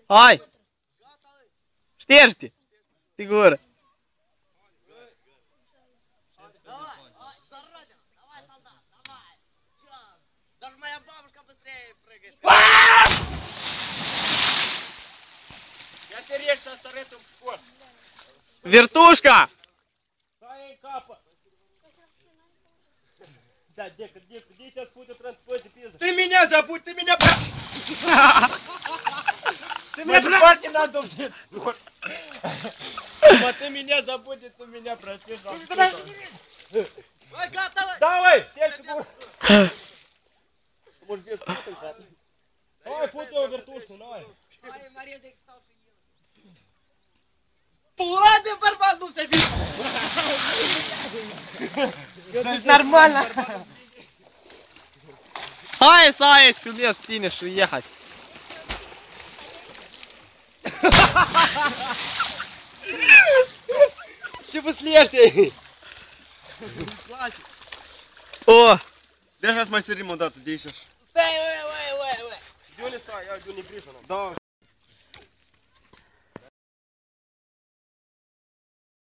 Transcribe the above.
Hai! Ștergi-te! Figură! Я te rești și să arăt un scor. Вертушка! Stai în capă! Da, Deca, 10 spute transporte piză. Ты меня забудь, ты меня... Ты меня дeparte n-am domnit scor. Mă, ты меня забудь, ты меня простишь. Hai, gata, băi! Da, băi! Ești bun! Mă-și vezi put în cap. Hai, fute o vertușcă, n-ai! Hai, Maria, de stau și eu. Pula de bărbat nu se vine! Ești normală! Hai să ai filmez tine și ехать! Ce văslește? О! Deixa-se mai sărim o dată de aici. Stai, ue! De unde să ai? Ia, de unde e grifă, nu? Da.